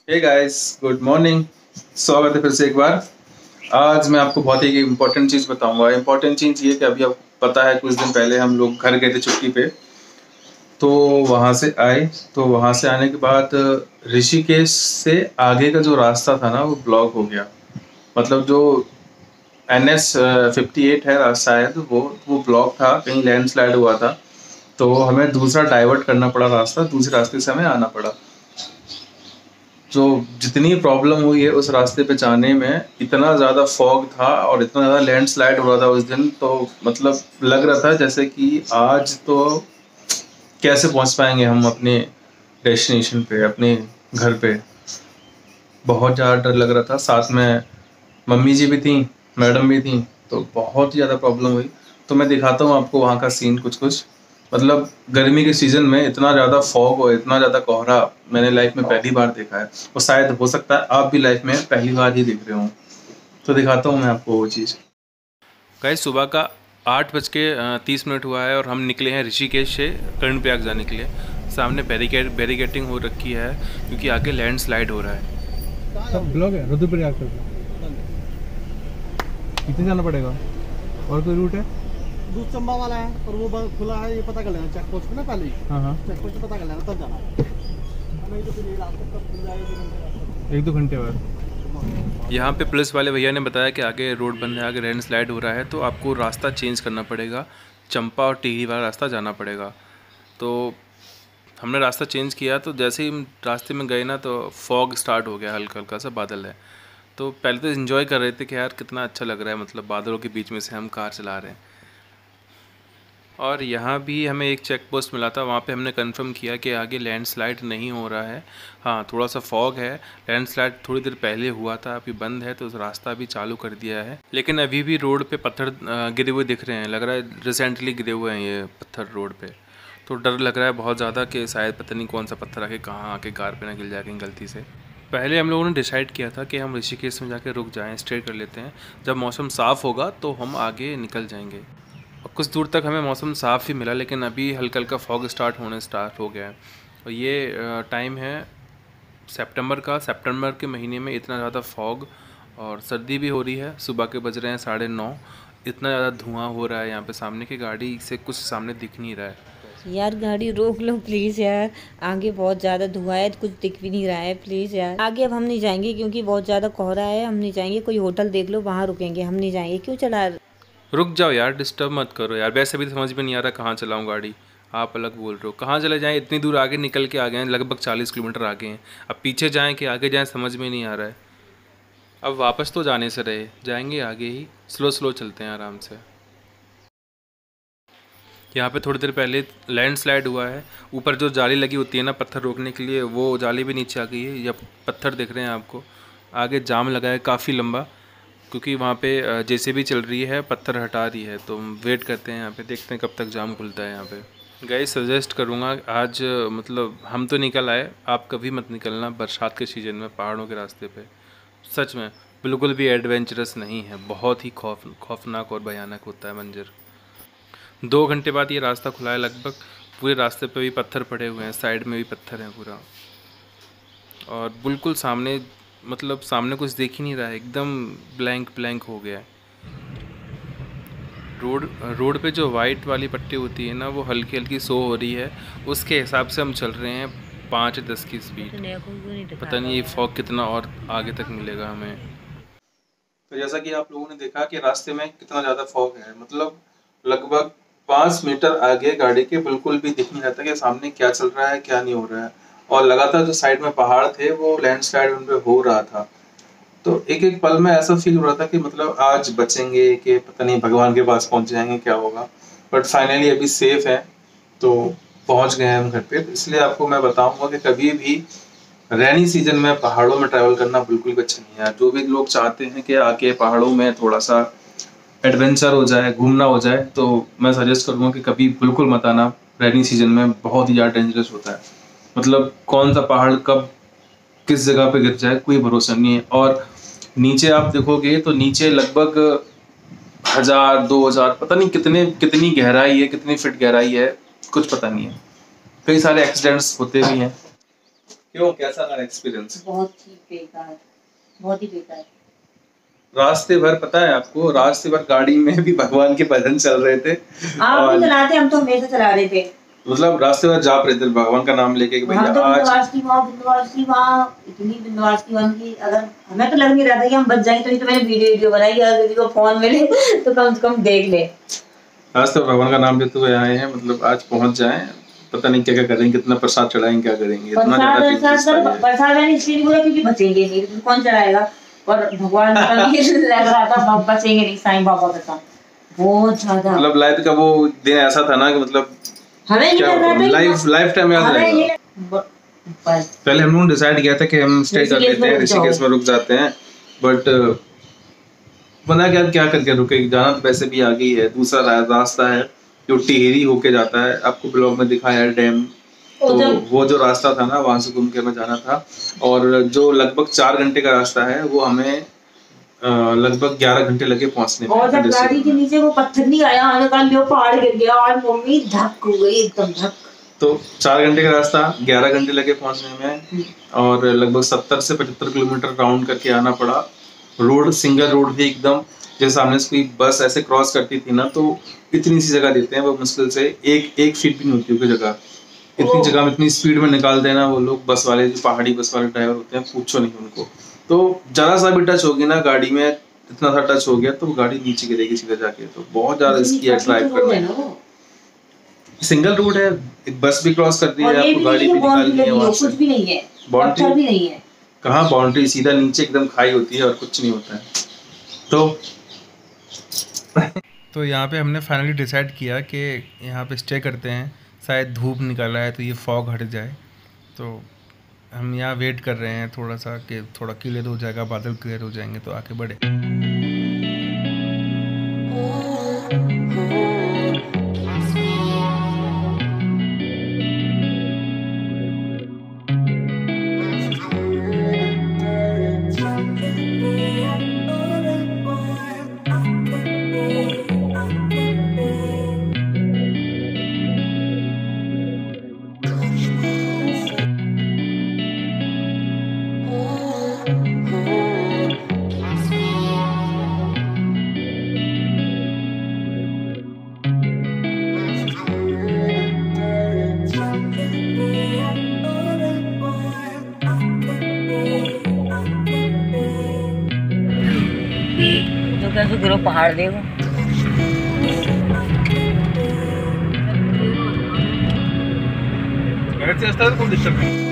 Hey guys, good morning. स्वागत है फिर से एक बार। आज मैं आपको बहुत ही इम्पोर्टेंट चीज़ बताऊंगा। इम्पोर्टेंट चीज़ ये कि अभी आपको पता है कुछ दिन पहले हम लोग घर गए थे छुट्टी पे। तो वहाँ से आए, तो वहाँ से आने के बाद ऋषिकेश से आगे का जो रास्ता था ना वो ब्लॉक हो गया। मतलब जो NS 58 है शायद वो ब्लॉक था, कहीं लैंडस्लाइड हुआ था। तो हमें दूसरा डाइवर्ट करना पड़ा रास्ता, दूसरे रास्ते से हमें आना पड़ा। जो जितनी प्रॉब्लम हुई है उस रास्ते पे जाने में, इतना ज़्यादा फॉग था और इतना ज़्यादा लैंडस्लाइड हो रहा था उस दिन, तो मतलब लग रहा था जैसे कि आज तो कैसे पहुंच पाएंगे हम अपने डेस्टिनेशन पे, अपने घर पे। बहुत ज़्यादा डर लग रहा था। साथ में मम्मी जी भी थी, मैडम भी थी, तो बहुत ही ज़्यादा प्रॉब्लम हुई। तो मैं दिखाता हूँ आपको वहाँ का सीन कुछ कुछ। मतलब गर्मी के सीज़न में इतना ज़्यादा फॉग और इतना ज़्यादा कोहरा मैंने लाइफ में पहली बार देखा है, और शायद हो सकता है आप भी लाइफ में पहली बार ही देख रहे हो। तो दिखाता हूँ मैं आपको वो चीज़। गाइस सुबह का 8:30 हुआ है और हम निकले हैं ऋषिकेश से कर्णप्रयाग जाने के लिए। सामने बैरिकेटिंग हो रखी है क्योंकि आगे लैंडस्लाइड हो रहा है। सब ब्लॉक है रुद्रप्रयाग तक। कितने जाना पड़ेगा और कोई रूट है? दूध चंबा वाला है और वो खुला है, ये पता कर लेना चेक पोस्ट पे ना पहले ही। हाँ चेक पोस्ट पे पता कर लेना तब जाना, नहीं तो फिर ये रास्ता कब खुल जाएगा 1-2 घंटे बाद। यहाँ पे पुलिस वाले भैया ने बताया कि आगे रोड बंद है, आगे लैंडस्लाइड हो रहा है, तो आपको रास्ता चेंज करना पड़ेगा, चंपा और टिहरी वाला रास्ता जाना पड़ेगा। तो हमने रास्ता चेंज किया, तो जैसे ही हम रास्ते में गए ना तो फॉग स्टार्ट हो गया, हल्का हल्का सा बादल है। तो पहले तो इन्जॉय कर रहे थे कि यार कितना अच्छा लग रहा है, मतलब बादलों के बीच में से हम कार चला रहे हैं। और यहाँ भी हमें एक चेक पोस्ट मिला था, वहाँ पे हमने कंफर्म किया कि आगे लैंडस्लाइड नहीं हो रहा है। हाँ, थोड़ा सा फॉग है, लैंडस्लाइड थोड़ी देर पहले हुआ था, अभी बंद है, तो उस रास्ता भी चालू कर दिया है। लेकिन अभी भी रोड पे पत्थर गिरे हुए दिख रहे हैं, लग रहा है रिसेंटली गिरे हुए हैं ये पत्थर रोड पे। तो डर लग रहा है बहुत ज़्यादा कि शायद पता नहीं कौन सा पत्थर आके कहाँ आके कार पे ना गिर जाए कहीं गलती से। पहले हम लोगों ने डिसाइड किया था कि हम ऋषिकेश में जाके रुक जाएं, स्टे कर लेते हैं, जब मौसम साफ़ होगा तो हम आगे निकल जाएंगे। और कुछ दूर तक हमें मौसम साफ़ ही मिला, लेकिन अभी हल्का हल्का फॉग स्टार्ट हो गया है। और ये टाइम है सितंबर के महीने में इतना ज़्यादा फॉग और सर्दी भी हो रही है। सुबह के बज रहे हैं 9:30, इतना ज़्यादा धुआं हो रहा है यहाँ पे, सामने की गाड़ी से कुछ सामने दिख नहीं रहा है। यार गाड़ी रोक लो प्लीज़ यार, आगे बहुत ज़्यादा धुआं है, कुछ दिख भी नहीं रहा है। प्लीज़ यार आगे अब हम नहीं जाएंगे क्योंकि बहुत ज़्यादा कोहरा है, हम नहीं जाएंगे। कोई होटल देख लो, वहाँ रुकेंगे, हम नहीं जाएंगे। क्यों चला? रुक जाओ यार, डिस्टर्ब मत करो यार। वैसे भी तो समझ में नहीं आ रहा कहाँ चलाऊँ गाड़ी, आप अलग बोल रहे हो। कहाँ चले जाएँ, इतनी दूर आगे निकल के आ गए हैं, लगभग 40 किलोमीटर आगे हैं। अब पीछे जाएँ कि आगे जाएँ समझ में नहीं आ रहा है। अब वापस तो जाने से रहे, जाएंगे आगे ही, स्लो स्लो चलते हैं आराम से। यहाँ पे थोड़ी देर पहले लैंडस्लाइड हुआ है, ऊपर जो जाली लगी होती है ना पत्थर रोकने के लिए, वो जाली भी नीचे आ गई है। या पत्थर दिख रहे हैं आपको, आगे जाम लगा है काफ़ी लंबा, क्योंकि वहाँ पे जेसीबी चल रही है, पत्थर हटा रही है। तो हम वेट करते हैं यहाँ पे, देखते हैं कब तक जाम खुलता है यहाँ पे। गाइस सजेस्ट करूँगा आज, मतलब हम तो निकल आए, आप कभी मत निकलना बरसात के सीज़न में पहाड़ों के रास्ते पे। सच में बिल्कुल भी एडवेंचरस नहीं है, बहुत ही खौफनाक और भयानक होता है मंजर। 2 घंटे बाद ये रास्ता खुला है लगभग। पूरे रास्ते पे भी पत्थर पड़े हुए हैं, साइड में भी पत्थर हैं पूरा, और बिल्कुल सामने, मतलब सामने कुछ देख ही नहीं रहा है, एकदम ब्लैंक हो गया है। रोड पे जो वाइट वाली पट्टी होती है ना, वो हल्की हल्की शो हो रही है, उसके हिसाब से हम चल रहे हैं 5-10 की स्पीड। पता नहीं ये फॉग कितना और आगे तक मिलेगा हमें। तो जैसा कि आप लोगों ने देखा कि रास्ते में कितना ज़्यादा फॉग है, मतलब लगभग 5 मीटर आगे गाड़ी के बिल्कुल भी दिख नहीं रहा था कि सामने क्या चल रहा है क्या नहीं हो रहा है। और लगातार जो साइड में पहाड़ थे वो लैंडस्लाइड उन पे हो रहा था। तो एक एक पल में ऐसा फील हो रहा था कि मतलब आज बचेंगे कि पता नहीं भगवान के पास पहुंच जाएंगे, क्या होगा। बट फाइनली अभी सेफ है, तो पहुंच गए हम घर पे। तो इसलिए आपको मैं बताऊंगा कि कभी भी रेनी सीजन में पहाड़ों में ट्रैवल करना बिल्कुल भी अच्छा नहीं है। जो भी लोग चाहते हैं कि आके पहाड़ों में थोड़ा सा एडवेंचर हो जाए, घूमना हो जाए, तो मैं सजेस्ट करूंगा कि कभी बिल्कुल मत आना। रेनी सीजन में बहुत ही ज़्यादा डेंजरस होता है, मतलब कौन सा पहाड़ कब किस जगह पे गिर जाए कोई भरोसा नहीं है। और नीचे आप देखोगे तो नीचे लगभग 1000-2000 पता नहीं कितनी गहराई है, कितनी फीट गहराई है, कुछ पता नहीं है। कई सारे एक्सीडेंट्स होते भी हैं। क्यों, कैसा रहा एक्सपीरियंस? बहुत ही बेकार, बहुत ही बेकार। रास्ते भर पता है आपको, रास्ते भर गाड़ी में भी भगवान के भजन चल रहे थे। आप भी चलाते, हम तो हमेशा चला रहे थे। मतलब रास्ते भर जाप रहे थे भगवान का नाम लेके कि भैया हम तो आज बिंदवास इतनी बिंदवास की वहाँ की, अगर हमें तो लग नहीं रहा था कि हम बच जाएंगे, तो मैंने वीडियो बनाई कि अगर किसी को फोन मिले तो कम से कम देख ले। आज तो भगवान का नाम लेते हुए आए हैं, मतलब आज पहुंच जाएं, पता नहीं क्या क्या करेंगे, कितना प्रसाद चढ़ाएंगे, क्या करेंगे, इतना प्रसाद मैंने इसलिए नहीं बोला क्योंकि बचेंगे नहीं, तो कौन चढ़ाएगा। और भगवान का लग रहा था बचेंगे नहीं, साईं बाबा का साथ बहुत ज्यादा। मतलब लाइफ का वो दिन ऐसा था ना कि मतलब हमें ये लग रहा था लाइफ टाइम याद रहेगा। पहले हम लोगों ने डिसाइड किया था कि हम स्टे कर लेते हैं, ऋषिकेश में रुक जाते हैं, बट बना क्या करके रुके, जाना तो वैसे भी आगे ही है। दूसरा रास्ता है जो टिहरी होके जाता है, आपको ब्लॉग में दिखाया है डैम, तो वो जो रास्ता था ना वहां से घूम के हमें जाना था। और जो लगभग 4 घंटे का रास्ता है वो हमें लगभग 11 घंटे लगे पहुंचने में। और जब गाड़ी के नीचे वो पत्थर नहीं आया, आने का जो पहाड़ गिर गया और मम्मी धक हो गई एकदम धक। तो 4 घंटे का रास्ता 11 घंटे लगे पहुंचने में, और लगभग 70 से 75 किलोमीटर राउंड करके आना पड़ा। रोड सिंगल रोड थी एकदम, जैसे सामने से कोई बस ऐसे क्रॉस करती थी ना, तो इतनी सी जगह देते हैं वो, मुश्किल से एक फीट भी नहीं होती है जगह। इतनी जगह में इतनी स्पीड में निकाल देना वो लोग, बस वाले जो पहाड़ी बस वाले ड्राइवर होते हैं, पूछो नहीं उनको। तो जरा सा भी टच होगी ना गाड़ी में, इतना सा टच हो गया तो गाड़ी नीचे गिरेगी सीधा जाके, तो बहुत ज्यादा रिस्की है ड्राइव करना। सिंगल रोड है, एक बस भी क्रॉस कर दी है, आपको गाड़ी भी निकालनी है वहां से, कुछ भी नहीं है, बाउंड्री भी नहीं है। कहाँ बाउंड्री, सीधा नीचे एकदम खाई होती है और कुछ नहीं होता है। तो यहाँ पे हमने फाइनली डिसाइड किया कि यहाँ पे स्टे करते हैं, शायद धूप निकला है तो ये फॉग हट जाए। तो हम यहाँ वेट कर रहे हैं थोड़ा सा कि थोड़ा क्लियर हो जाएगा, बादल क्लियर हो जाएंगे तो आके बढ़े। तो कैसे गिरो पहाड़ देखो, कोई दिक्कत नहीं।